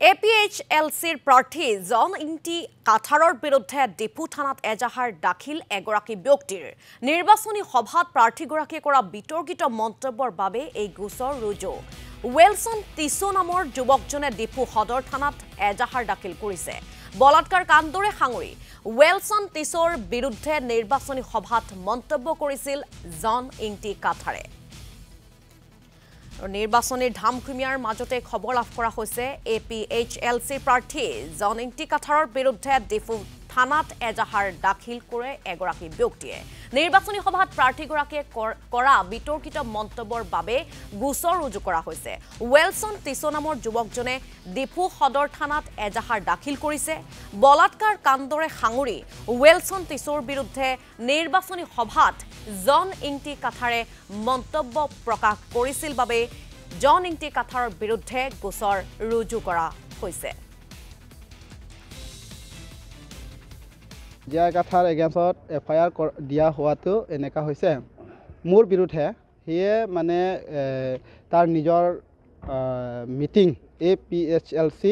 APHLCৰ প্ৰাৰ্থী জন ইংটি কাঠাৰৰ বিৰুদ্ধে ডিপু থানাত এজাহাৰ দাখিল এগৰাকী ব্যক্তিৰ নিৰ্বাচনী সভাত প্ৰাৰ্থীগৰাকীয়ে কৰা বিতৰ্কিত মন্তব্যৰ বাবে এই গোচৰ ৰুজু ৱেলছন টিছো নামৰ যুৱকজনে ডিপু সদৰ থানাত এজাহাৰ দাখিল কৰিছে বলাৎকাৰ কাণ্ডৰে সাঙুৰি ৱেলছন টিছোৰ বিৰুদ্ধে নিৰ্বাচনী সভাত মন্তব্য কৰিছিল জন ইংটি কাঠাৰে নিৰ্বাচনীৰ ধামখুমীয়াৰ মাজতে খবৰ লাভ কৰা হৈছে APHLCৰ প্ৰাৰ্থী জন ইংটি কাঠাৰৰ বিৰুদ্ধে ডিপু থানাত এজাহাৰ দাখিল কৰে এগৰাকী ব্যক্তিয়ে নিৰ্বাচনী সভাত প্ৰাৰ্থীগৰাকীয়ে কৰা বিতৰ্কিত মন্তব্যৰ বাবে গোচৰ ৰুজু কৰা হৈছে ৱেলছন টিছো নামৰ যুৱকজনে ডিপু সদৰ থানাত এজাহাৰ দাখিল কৰিছে বলাৎকাৰ কাণ্ডৰে সাঙুৰি ৱেলছন টিছোৰ বিৰুদ্ধে নিৰ্বাচনী সভাত জন ইংটি কাঠাৰে মন্তব্য প্ৰকাশ কৰিছিল বাবে জন ইংটি কাঠাৰৰ বিৰুদ্ধে গোচৰ ৰুজু কৰা হৈছে জিয়া কাঠাৰ এগেইনষ্টত FIR দিয়া হোৱাটো এনেকা হৈছে মোৰ বিৰুদ্ধে হিয়ে মানে তাৰ নিজৰ মিটিং APHLC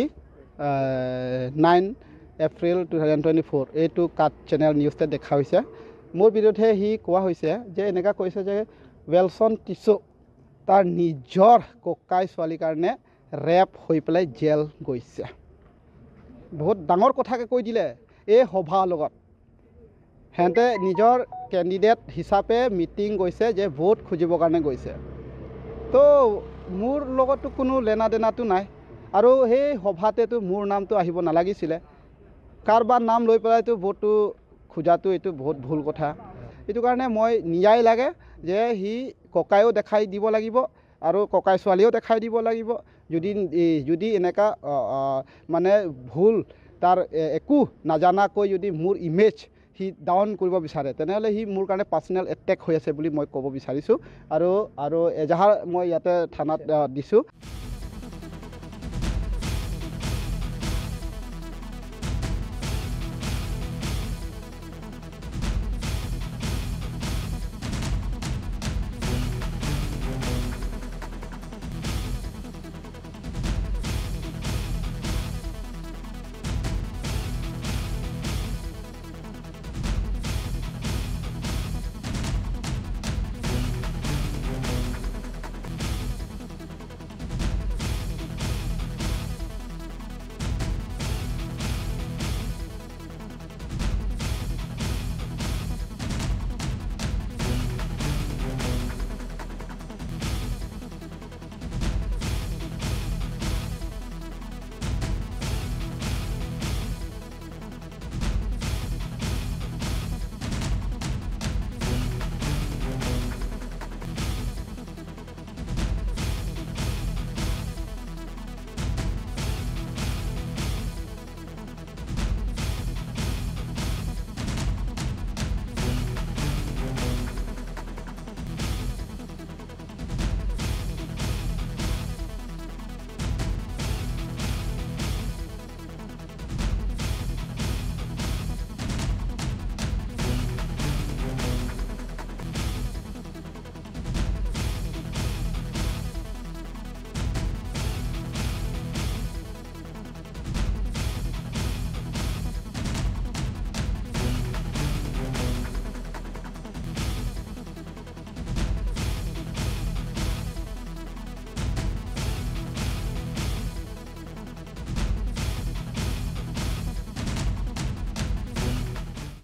9 এপ্ৰিল 2024 এইটো কাট চেনেল নিউজতে দেখা হৈছে মোৰ বিৰুদ্ধে হি কোৱা হৈছে যে এনেকা কৈছে যে ৱেলছন টিছো তাৰ নিজৰ ককাই ছোৱালীৰ কাৰণে ৰেপ হৈ পেলাই জেল গৈছে বহুত ডাঙৰ কথাকে কৈ দিলে এই সভা লগত হেঁতে নিজৰ কেণ্ডিডেট হিচাপে মিটিং গৈছে যে ভোট খুজিবৰ কাৰণে গৈছে তো মোৰ লগতো কোনো লেনা দেনাটো নাই আৰু সেই সভাতেতো মোৰ নামটো আহিব নালাগিছিলে কাৰোবাৰ নাম লৈ পেলাইতো ভোটটো খোজাটো এইটো বহুত ভুল কথা এইটো কাৰণে মই ন্যায় লাগে যে হি ককায়ো দেখাই দিব লাগিব আৰু ককাই ছোৱালীও দেখাই দিব লাগিব যদি এনেকা মানে ভুল তাৰ একো নাজানাকৈ যদি মোৰ ইমেজ হি ডাউন কৰিব বিচাৰে তেনেহ'লে হি মোৰ কাৰণে পাৰ্চনেল এটেক হৈ আছে বুলি মই ক'ব বিচাৰিছোঁ আৰু এজাহাৰ মই ইয়াতে থানাত দিছোঁ